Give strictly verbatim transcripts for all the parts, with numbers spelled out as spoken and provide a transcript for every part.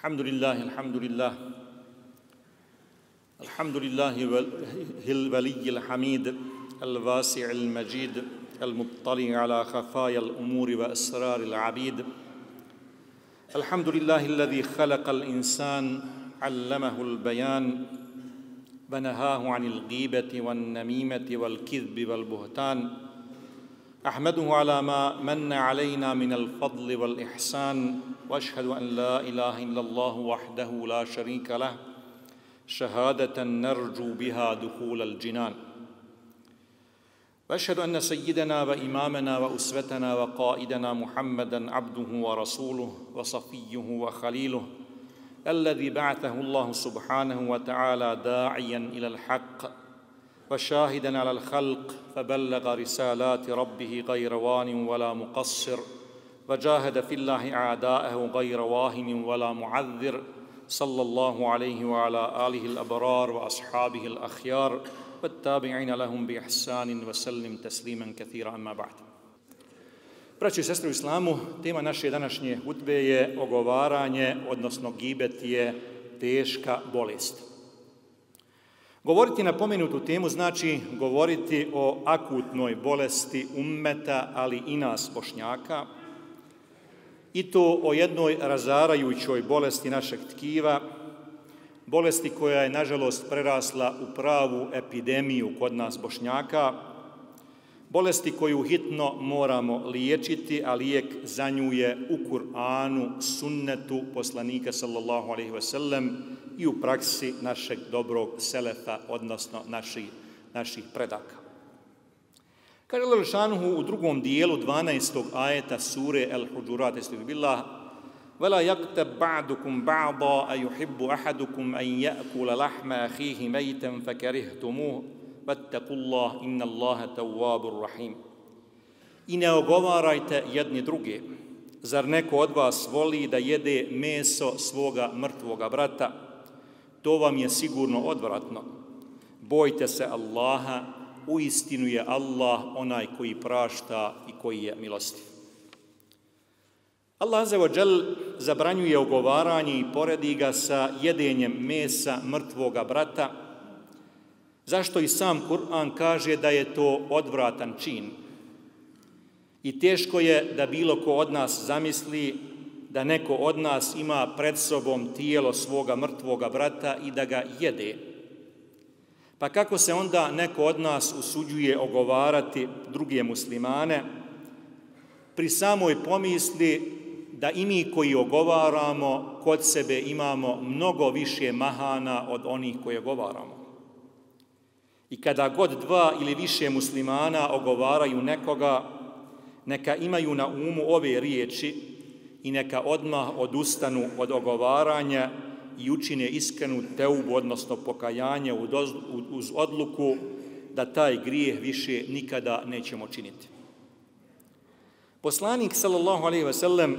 الحمد لله الحمد لله الحمد لله الولي الحميد الواسع المجيد المطلع على خفايا الأمور وأسرار العبيد. الحمد لله الذي خلق الإنسان علمه البيان ونهاه عن الغيبة والنميمة والكذب والبهتان. أحمده على ما من علينا من الفضل والإحسان، وأشهد أن لا إله إلا الله وحده لا شريك له شهادة نرجو بها دخول الجنان. وأشهد أن سيدنا وإمامنا وأسوتنا وقائدنا محمدًا عبده ورسوله وصفيه وخليله الذي بعثه الله سبحانه وتعالى داعيًا إلى الحق وشاهدًا على الخلق، فبلغ رسالات ربه غير وان ولا مقصر، وجاهد في الله أعداءه غير واهن ولا معذر، صلى الله عليه وعلى آله الأبرار وأصحابه الأخيار والتابعين لهم بإحسان وسلم تسليما كثيرا. أما بعد. Braćo i sestre u islamu, tema naše današnje hutbe je ogovaranje, odnosno gibet je teška bolest. Govoriti na pomenutu temu znači govoriti o akutnoj bolesti ummeta, ali i nas Bošnjaka, i to o jednoj razarajućoj bolesti našeg tkiva, bolesti koja je nažalost prerasla u pravu epidemiju kod nas Bošnjaka, bolesti koju hitno moramo liječiti, a lijek za nju je u Kur'anu, sunnetu poslanika sallallahu alejhi ve sellem i u praksi našeg dobrog selefa, odnosno naših, naših predaka. Kaže Allah šanuhu u drugom dijelu dvanaestog ajeta sure El-Huđurat, estağfirullah: وَلَا يَغْتَبْ بَعْدُكُمْ بَعْضًا أَيُحِبُّ أَحَدُكُمْ أَنْ يَأْكُلَ لَحْمَ أَخِيهِ مَيْتًا فَكَرِهْتُمُوهُ وَاتَّقُوا اللَّهَ إِنَّ اللَّهَ تَوَّابٌ رَحِيمٌ. I ne ogovarajte jedni druge. Zar neko od vas voli da jede meso svoga mrtvoga brata? To vam je sigurno odvratno. Bojte se Allaha, uistinu je Allah onaj koji prašta i koji je milostiv. Allah azza wa džel zabranjuje ogovaranje i poredi ga sa jedenjem mesa mrtvoga brata, zašto i sam Kur'an kaže da je to odvratan čin. I teško je da bilo ko od nas zamisli da neko od nas ima pred sobom tijelo svoga mrtvoga brata i da ga jede. Pa kako se onda neko od nas usuđuje ogovarati druge muslimane pri samoj pomisli da i mi koji ogovaramo kod sebe imamo mnogo više mahana od onih koje ogovaramo. I kada god dva ili više muslimana ogovaraju nekoga, neka imaju na umu ove riječi i neka odmah odustanu od ogovaranja i učine iskrenu teubu, odnosno pokajanje uz odluku da taj grijeh više nikada nećemo činiti. Poslanik sallallahu alejhi ve sellem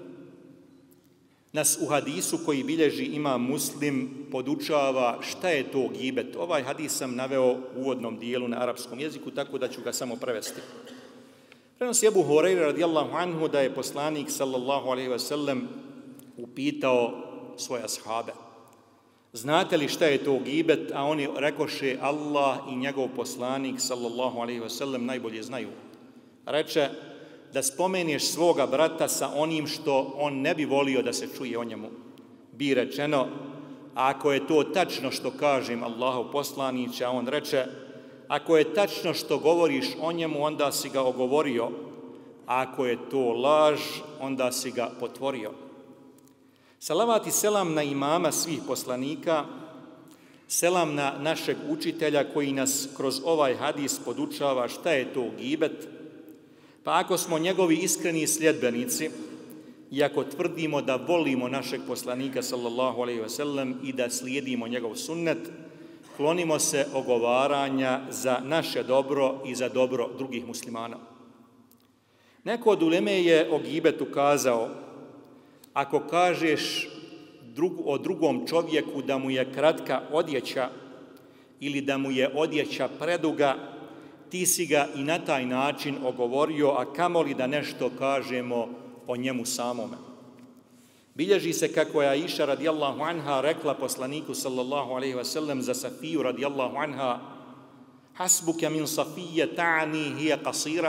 nas u hadisu koji bilježi Imam Muslim podučava šta je to gibet. Ovaj hadis sam naveo u uvodnom dijelu na arapskom jeziku, tako da ću ga samo prevesti. Prenosi Ebu Hurajra radijallahu anhu da je poslanik sallallahu alejhi ve sellem upitao svoje ashabe: znate li šta je to gibet? A oni rekoše: Allah i njegov poslanik sallallahu alejhi ve sellem najbolje znaju. Reče: da spomeneš svoga brata sa onim što on ne bi volio da se čuje o njemu. Bi rečeno: ako je to tačno što kažem Allahov poslaniče, a on reče: ako je tačno što govoriš o njemu, onda si ga ogovorio, a ako je to laž, onda si ga potvorio. Salavat i selam na imama svih poslanika, selam na našeg učitelja koji nas kroz ovaj hadis podučava šta je to gibet. Pa ako smo njegovi iskreni sljedbenici i ako tvrdimo da volimo našeg poslanika sallallahu alejhi ve sellem i da slijedimo njegov sunnet, klonimo se ogovaranja za naše dobro i za dobro drugih muslimana. Neko od uleme je o gibetu kazao: ako kažeš drug, o drugom čovjeku da mu je kratka odjeća ili da mu je odjeća preduga, ti si ga i na taj način ogovorio, a kamoli da nešto kažemo o njemu samome. Bilježi se kako je Aisha radijallahu anha rekla poslaniku sallallahu alejhi ve sellem za Safiju radijallahu anha: "Hasbuka min Safije ta'ni hiya qasira."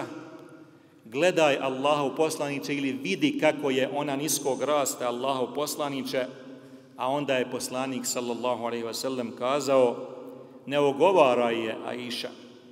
Gledaj Allahov poslaniče ili vidi kako je ona niskog rasta, Allahov poslaniče, a onda je poslanik sallallahu alejhi ve sellem kazao: "Ne ogovaraj je Aisha."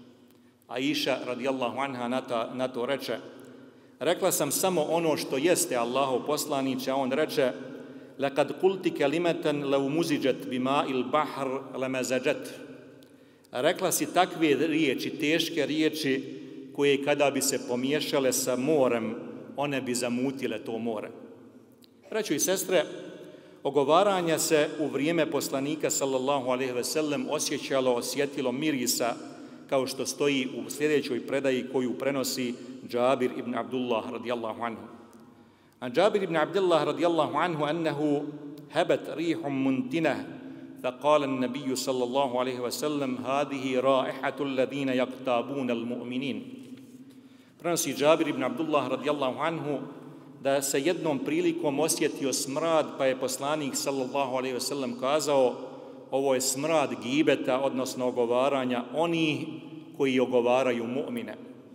Aisha radijallahu anha na to, na to reče: "Rekla sam samo ono što jeste Allahov poslaniče", a on reče: "Laqad qulti kalimatan law muzijat bima'il bahr lamazajat." Rekla si takve riječi, teške riječi, koje kada bi se pomiješale sa morem, one bi zamutile to more. Braćo i sestre, ogovaranja se u vrijeme poslanika sallallahu alejhi ve sellem osjećalo, osjetilo mirisa, kao što stoji u sljedećoj predaji koju prenosi Džabir ibn Abdullah radijallahu anhu. An Džabir ibn Abdullah radijallahu anhu annahu habat rihum muntinah, فقال النبي صلى الله عليه وسلم: هذه رائحة الذين يقتابون المؤمنين. Prenosi Džabir ibn Abdullah radijallahu anhu da se jednom prilikom osjetio smrad, pa je poslanik sallallahu alejhi ve sellem kazao: ovo je smrad gibeta, odnosno ogovaranja onih koji ogovaraju mu'mine.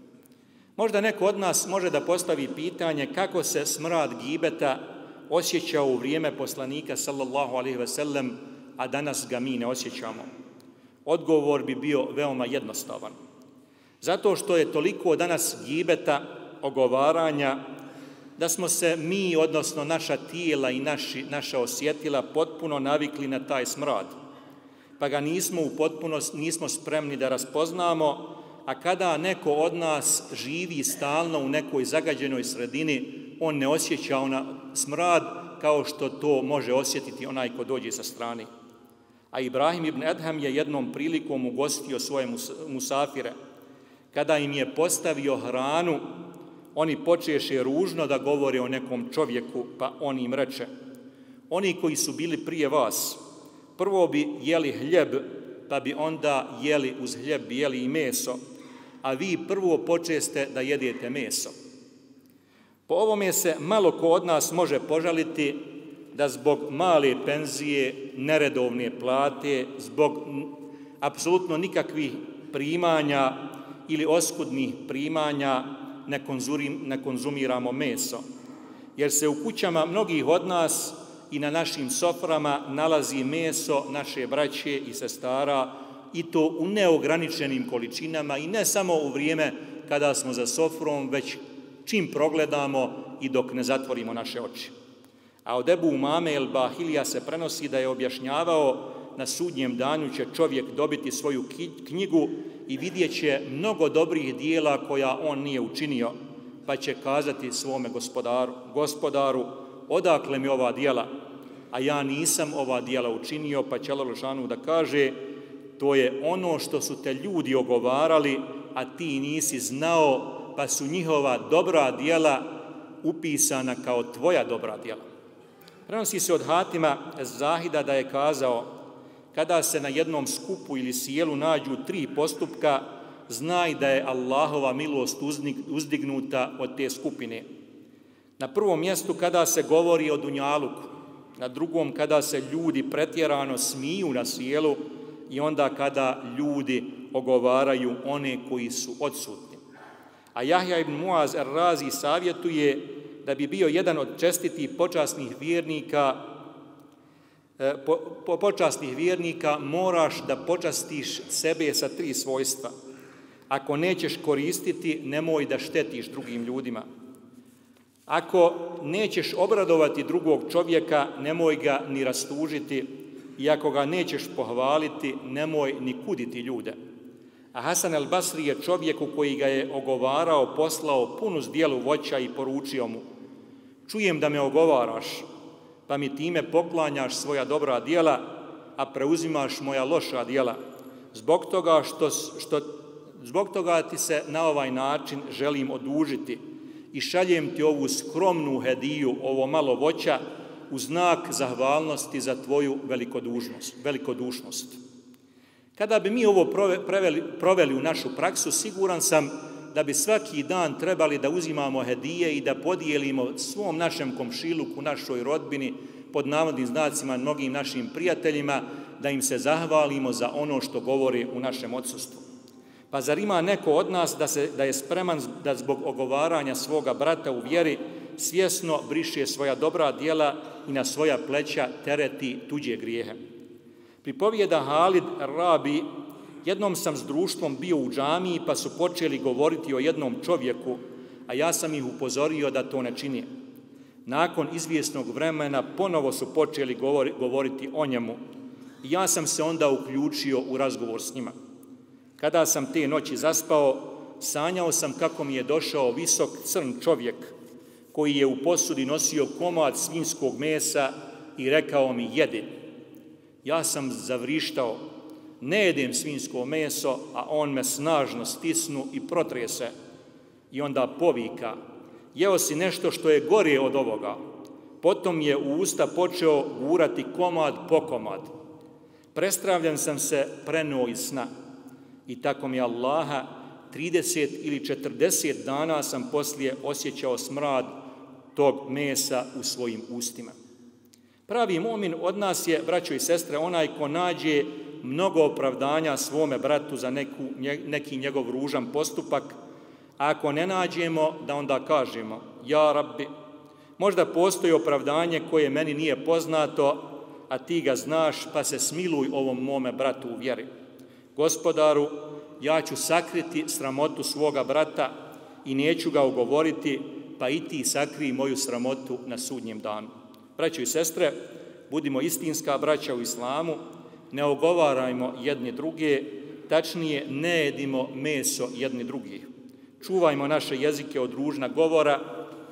Možda neko od nas može da postavi pitanje kako se smrad gibeta osjećao u vrijeme poslanika sallallahu alejhi ve sellem, a danas ga mi ne osjećamo. Odgovor bi bio veoma jednostavan. Zato što je toliko danas gibeta, ogovaranja, da smo se mi, odnosno naša tijela i naši, naša osjetila potpuno navikli na taj smrad. Pa ga nismo u potpunosti, nismo spremni da raspoznamo, a kada neko od nas živi stalno u nekoj zagađenoj sredini, on ne osjeća ona smrad kao što to može osjetiti onaj ko dođe sa strane. A Ibrahim ibn Adham je jednom prilikom ugostio svoje musafire. Kada im je postavio hranu, oni počeše ružno da govore o nekom čovjeku, pa on im reče: oni koji su bili prije vas, prvo bi jeli hljeb, pa bi onda jeli uz hljeb jeli i meso, a vi prvo počeste da jedete meso. Po ovome se malo ko od nas može požaliti da zbog male penzije, neredovne plate, zbog apsolutno nikakvih primanja ili oskudnih primanja ne, konzurim, ne konzumiramo meso. Jer se u kućama mnogih od nas i na našim soframa nalazi meso naše braće i sestara, i to u neograničenim količinama, i ne samo u vrijeme kada smo za sofrom, već čim progledamo i dok ne zatvorimo naše oči. A od Ebu Umame el Bahilija se prenosi da je objašnjavao: na sudnjem danu će čovjek dobiti svoju knjigu i vidjet će mnogo dobrih dijela koja on nije učinio, pa će kazati svome gospodaru: gospodaru, odakle mi ova dijela, a ja nisam ova dijela učinio, pa će Allah dželešanu da kaže: to je ono što su te ljudi ogovarali, a ti nisi znao, pa su njihova dobra dijela upisana kao tvoja dobra dijela. Prenosi se od Hatima Zahida da je kazao: kada se na jednom skupu ili sjelu nađu tri postupka, znaj da je Allahova milost uzdignuta od te skupine. Na prvom mjestu kada se govori o dunjaluku, na drugom kada se ljudi pretjerano smiju na sjelu, i onda kada ljudi ogovaraju one koji su odsutni. A Jahja ibn Muaz ar-Razi savjetuje da bi bio jedan od čestitih počasnih vjernika, po, po počasnih vjernika moraš da počastiš sebe sa tri svojstva. Ako nećeš koristiti, nemoj da štetiš drugim ljudima. Ako nećeš obradovati drugog čovjeka, nemoj ga ni rastužiti, i ako ga nećeš pohvaliti, nemoj ni kuditi ljude. A Hasan el-Basri je čovjeku koji ga je ogovarao poslao punu zdjelu voća i poručio mu: čujem da me ogovaraš, pa mi time poklanjaš svoja dobra djela, a preuzimaš moja loša djela. Zbog toga, što, što, zbog toga ti se na ovaj način želim odužiti i šaljem ti ovu skromnu hediju, ovo malo voća, u znak zahvalnosti za tvoju velikodušnost. velikodušnost. Kada bi mi ovo proveli, proveli u našu praksu, siguran sam da bi svaki dan trebali da uzimamo hedije i da podijelimo svom našem komšiluku, našoj rodbini, pod navodnim znacima mnogim našim prijateljima, da im se zahvalimo za ono što govori u našem odsustvu. Pa zar ima neko od nas da, se, da je spreman da zbog ogovaranja svoga brata u vjeri svjesno briše svoja dobra djela i na svoja pleća tereti tuđe grijehe? Pripovijeda Halid Rabi: jednom sam s društvom bio u džamiji pa su počeli govoriti o jednom čovjeku, a ja sam ih upozorio da to ne čini. Nakon izvjesnog vremena ponovo su počeli govori, govoriti o njemu i ja sam se onda uključio u razgovor s njima. Kada sam te noći zaspao, sanjao sam kako mi je došao visok crn čovjek koji je u posudi nosio komad svinjskog mesa i rekao mi: jedi. Ja sam zavrištao: ne jedem svinjsko meso, a on me snažno stisnu i protrese i onda povika: jeo si nešto što je gore od ovoga. Potom je u usta počeo gurati komad po komad. Prestravljan sam se prenuo iz sna i tako mi Allaha trideset ili četrdeset dana sam poslije osjećao smrad tog mesa u svojim ustima. Pravi mu'min od nas je, braćo i sestre, onaj ko nađe mnogo opravdanja svome bratu za neku, neki njegov ružan postupak, a ako ne nađemo, da onda kažemo: ja Rabbi, možda postoji opravdanje koje meni nije poznato, a ti ga znaš, pa se smiluj ovom mome bratu u vjeri. Gospodaru, ja ću sakriti sramotu svoga brata i neću ga ogovoriti, pa i ti sakrij moju sramotu na sudnjem danu. Braćo i sestre, budimo istinska braća u islamu, ne ogovarajmo jedni druge, tačnije ne jedimo meso jedni drugih. Čuvajmo naše jezike od ružna govora,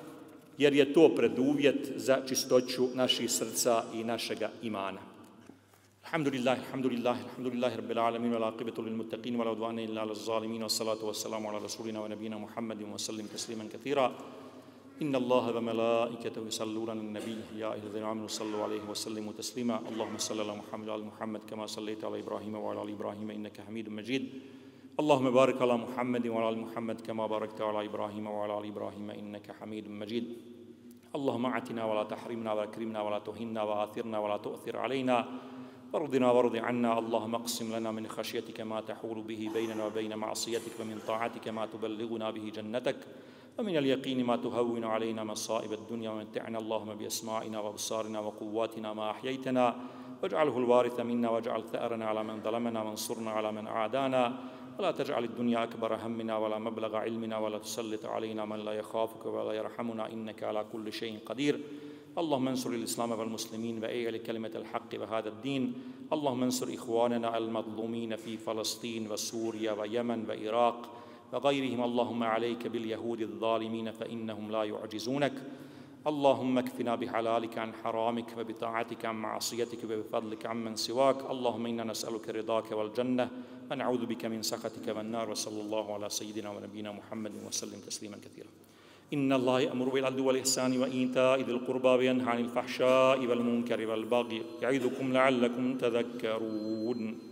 jer je to preduvjet za čistoću naših srca i našega imana. Alhamdulillah, alhamdulillah, alhamdulillah, rabbil alamin, wal aqibatu lil muttaqin, wala udwana illa alal zalimin, wassalatu wassalamu ala rasulina wa nabiyina Muhammadin wa sallim tasliman kathira. Inna Allaha wa malaikatahu yusalluna ala nabiy ya ayyuhalladhina amanu sallu alayhi wa sallimu taslima. Allahumma salli ala Muhammad wa ala Muhammad kama sallaita ala Ibrahim wa ala ali Ibrahim innaka Hamidum Majid. Allahumma barik ala Muhammad wa ala ali Muhammad kama barakta ala Ibrahim wa ala ali Ibrahim innaka Hamidum Majid. Allahumma atina wa la tahrimna wa akrimna wa la tuhinna wa athirna wa la tu'thir alayna. وارضنا وارض عنا. اللهم اقسم لنا من خشيتك ما تحول به بيننا وبين معصيتك ومن طاعتك ما تبلغنا به جنتك ومن اليقين ما تهون علينا مصائب الدنيا ومتعنا اللهم بأسماعنا وأبصارنا وقواتنا ما أحييتنا واجعله الوارث منا واجعل ثأرنا على من ظلمنا وانصرنا على من عادانا ولا تجعل الدنيا أكبر همنا ولا مبلغ علمنا ولا تسلط علينا من لا يخافك ولا يرحمنا إنك على كل شيء قدير. اللهم انصر الإسلام والمسلمين وأعل كلمة الحق وهذا الدين. اللهم انصر إخواننا المظلومين في فلسطين وسوريا ويمن وعراق وغيرهم. اللهم عليك باليهود الظالمين فإنهم لا يعجزونك. اللهم اكفنا بحلالك عن حرامك وبطاعتك عن معصيتك وبفضلك عمن سواك. اللهم إنا نسألك رضاك والجنة ونعوذ بك من سخطك والنار. وصلى الله على سيدنا ونبينا محمد وسلم تسليما كثيرا. إن الله يأمر بالعدل والإحسان وإيتاء ذي القربى وينهى عن الفحشاء والمنكر والبغي يعظكم لعلكم تذكرون.